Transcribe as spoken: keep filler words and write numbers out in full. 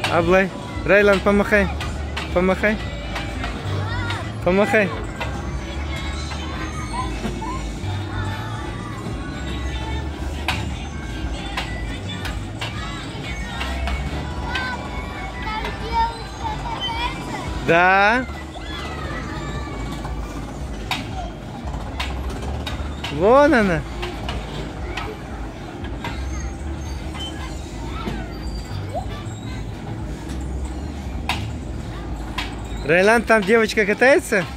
Аблай. Райлан, помахай. Помахай. Помахай. Да. Вон она. Райлан, там девочка катается?